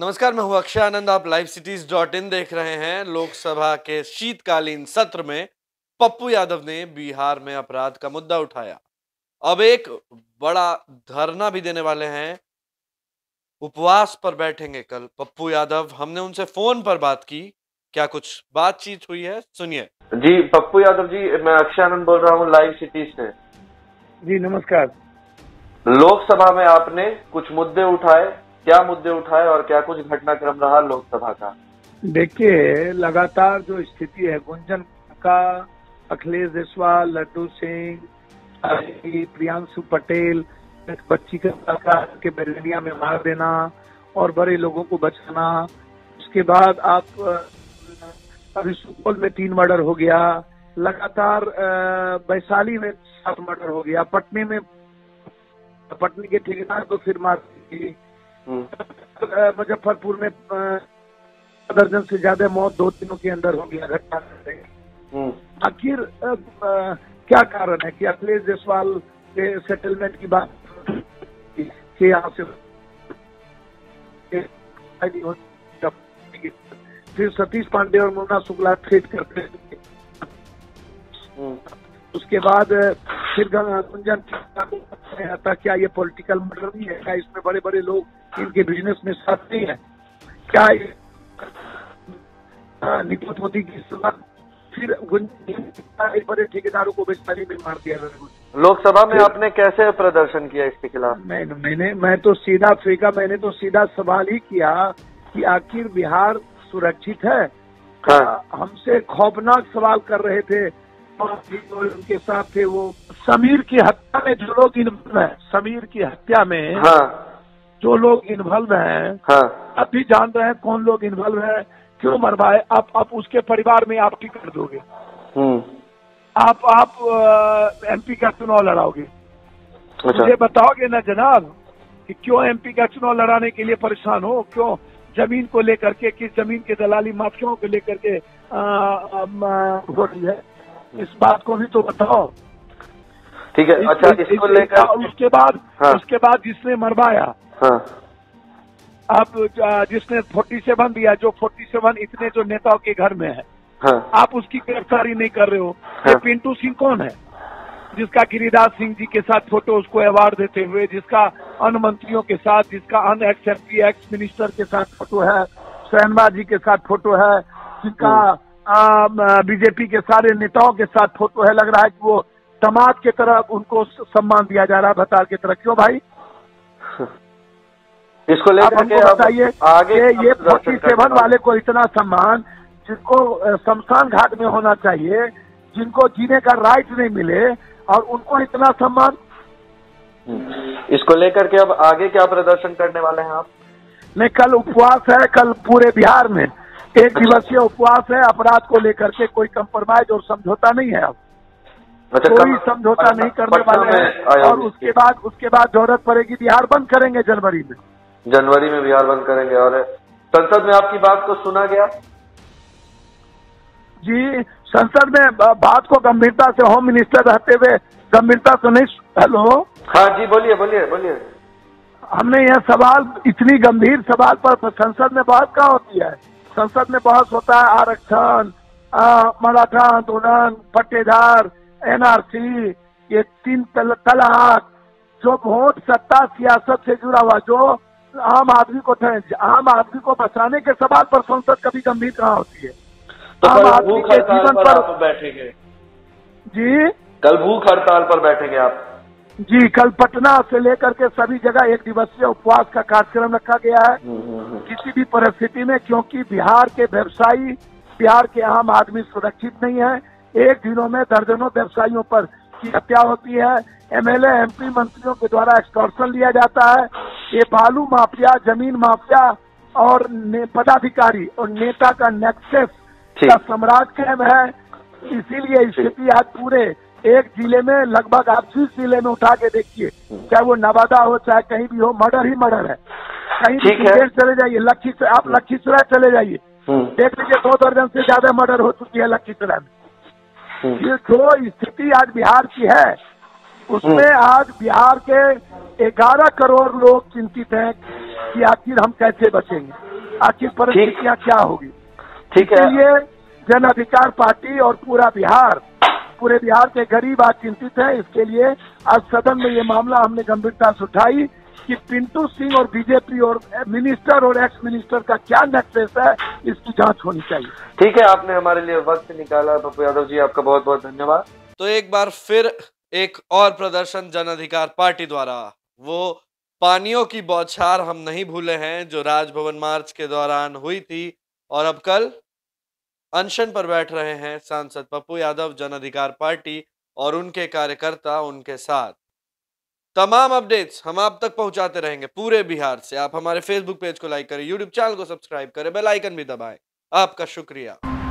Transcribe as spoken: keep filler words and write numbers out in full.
नमस्कार, मैं हूं अक्षय आनंद। आप लाइव सिटीज डॉट इन देख रहे हैं। लोकसभा के शीतकालीन सत्र में पप्पू यादव ने बिहार में अपराध का मुद्दा उठाया। अब एक बड़ा धरना भी देने वाले हैं। उपवास पर बैठेंगे कल पप्पू यादव। हमने उनसे फोन पर बात की। क्या कुछ बातचीत हुई है, सुनिए। जी पप्पू यादव जी, मैं अक्षय आनंद बोल रहा हूँ लाइव सिटीज से। जी नमस्कार। लोकसभा में आपने कुछ मुद्दे उठाए, क्या मुद्दे उठाए और क्या कुछ घटनाक्रम रहा लोकसभा का? देखिए, लगातार जो स्थिति है, गुंजन का, अखिलेश देशवाल, लड्डू सिंह, प्रियांशु पटेल, बच्ची के बेरनिया में मार देना और बड़े लोगों को बचाना। उसके बाद आप अभी सुपौल में तीन मर्डर हो गया, लगातार वैशाली में सात मर्डर हो गया, पटने में पटने के ठेकेदार को फिर मार दी, मुजफ्फरपुर में दर्जन से ज्यादा मौत दो दिनों के अंदर हो गया घटना से। आखिर क्या कारण है कि अखिलेश देशवाल के सेटलमेंट की बात के यहाँ से फिर सतीश पांडे और मुन्ना शुक्ला ट्रेड करते, उसके बाद फिर गुंजन आता, क्या ये पॉलिटिकल मर्डर नहीं है? क्या इसमें बड़े बड़े लोग इनके बिजनेस में साथ नहीं है? क्या निपत मोदी की फिर बड़े ठेकेदारों को बेचारी में मार दिया। लोकसभा में आपने कैसे प्रदर्शन किया इसके खिलाफ? मैं, मैंने मैं तो सीधा फेंका, मैंने तो सीधा सवाल ही किया कि आखिर बिहार सुरक्षित है? हाँ। हमसे खौफनाक सवाल कर रहे थे। उनके साथ थे वो समीर की हत्या में जो लोग इन्वॉल्व है, समीर की हत्या में हाँ। जो लोग इन्वॉल्व हैं, हाँ। आप भी जान रहे हैं कौन लोग इन्वॉल्व है, क्यों मरवाए। आप आप उसके परिवार में आप टिकट दोगे, आप आप एमपी का चुनाव लड़ाओगे, मुझे बताओगे ना जनाब कि क्यों एमपी का चुनाव लड़ाने के लिए परेशान हो? क्यों जमीन को लेकर के, किस जमीन के दलाली माफियाओं को लेकर के हो रही है? इस बात को भी तो बताओ। ठीक है, अच्छा इसको लेकर उसके बाद हाँ। उसके बाद जिसने मरवाया, हाँ। आप जिसने फोर्टी सेवन दिया, जो फोर्टी सेवन इतने जो नेताओं के घर में है, हाँ। आप उसकी गिरफ्तारी नहीं कर रहे हो। हाँ। ये पिंटू सिंह कौन है जिसका गिरिराज सिंह जी के साथ फोटो उसको अवार्ड देते हुए, जिसका अन्य मंत्रियों के साथ, जिसका अन्य एक्स एमपी एक्स मिनिस्टर के साथ फोटो है, शहनवाज जी के साथ फोटो है, जिनका बीजेपी के सारे नेताओं के साथ फोटो है। लग रहा है कि वो दामाद की तरह उनको सम्मान दिया जा रहा है, भतार की तरह। क्यों भाई? इसको लेकर के बताइए आगे ये फोर्टी सेवन वाले को इतना सम्मान, जिनको शमशान घाट में होना चाहिए, जिनको जीने का राइट नहीं मिले, और उनको इतना सम्मान। इसको लेकर के अब आगे क्या प्रदर्शन करने वाले हैं आप? नहीं, कल उपवास है, कल पूरे बिहार में एक दिवसीय उपवास है। अपराध को लेकर के कोई कंप्रोमाइज और समझौता नहीं है। अब अच्छा, कोई समझौता नहीं करने वाले हैं। और उसके बाद उसके बाद जरूरत पड़ेगी बिहार बंद करेंगे जनवरी में। जनवरी में बिहार बंद करेंगे। और संसद में आपकी बात को सुना गया? जी, संसद में बात को गंभीरता से होम मिनिस्टर रहते हुए गंभीरता से नहीं। हेलो, हाँ जी, बोलिए बोलिए बोलिए। हमने यह सवाल, इतनी गंभीर सवाल पर संसद में बात कहाँ होती है? संसद में बहस होता है आरक्षण, मराठा आंदोलन, पट्टेदार, एनआरसी, ये तीन तल, तलाक, जो वोट सत्ता सियासत से जुड़ा हुआ, जो आम आदमी को आम आदमी को बचाने के सवाल पर संसद कभी गंभीर कहाँ होती है? तो आम आदमी के जीवन पर, पर बैठेंगे जी? कल भूख हड़ताल पर बैठेंगे आप? जी, कल पटना से लेकर के सभी जगह एक दिवसीय उपवास का कार्यक्रम रखा गया है, किसी भी परिस्थिति में, क्योंकि बिहार के व्यवसायी, बिहार के आम आदमी सुरक्षित नहीं है। एक दिनों में दर्जनों व्यवसायियों पर की हत्या होती है, एमएलए एमपी मंत्रियों के द्वारा एक्सटॉर्शन लिया जाता है। ये बालू माफिया, जमीन माफिया और पदाधिकारी और नेता का नेक्सस का साम्राज्य कायम है। इसीलिए स्थिति आज पूरे एक जिले में, लगभग आप जिस जिले में उठा के देखिए, चाहे वो नवादा हो चाहे कहीं भी हो, मर्डर ही मर्डर है। कहीं भी चले जाइए, लखीसराय, आप लखीसराय चले जाइए, देख लीजिए दो दर्जन से ज्यादा मर्डर हो चुकी है लखीसराय में। ये जो स्थिति आज बिहार की है, उसमें आज बिहार के ग्यारह करोड़ लोग चिंतित हैं कि आखिर हम कैसे बचेंगे। आखिर परिस्थितियाँ क्या होगी। ठीक है, ये जन अधिकार पार्टी और पूरा बिहार, पूरे बिहार के गरीब आज चिंतित है। इसके लिए आज सदन में ये मामला हमने गंभीरता से उठाई कि पिंटू सिंह और बीजेपी और मिनिस्टर और एक्स मिनिस्टर का क्या नेक्सेस है, इसकी जांच होनी चाहिए। ठीक है, आपने हमारे लिए वक्त निकाला पप्पू यादव जी, आपका बहुत बहुत धन्यवाद। तो एक बार फिर एक और प्रदर्शन जन अधिकार पार्टी द्वारा, वो पानियों की बौछार हम नहीं भूले हैं जो राजभवन मार्च के दौरान हुई थी, और अब कल अनशन पर बैठ रहे हैं सांसद पप्पू यादव, जन अधिकार पार्टी और उनके कार्यकर्ता उनके साथ। तमाम अपडेट्स हम आप तक पहुंचाते रहेंगे पूरे बिहार से। आप हमारे फेसबुक पेज को लाइक करें, यूट्यूब चैनल को सब्सक्राइब करें, बेल आइकन भी दबाएं। आपका शुक्रिया।